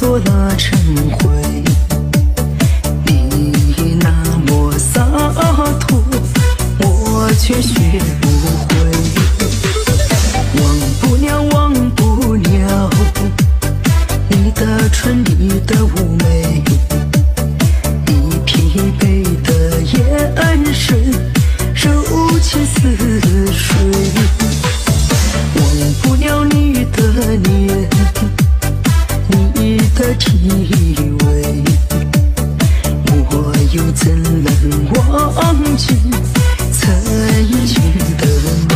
作了成灰。你那么洒脱，我却学不会。忘不了，忘不了你的唇，你的妩媚，你疲惫的眼神如情似水。忘不了你的脸，你的体味，我又怎能忘记曾经的美？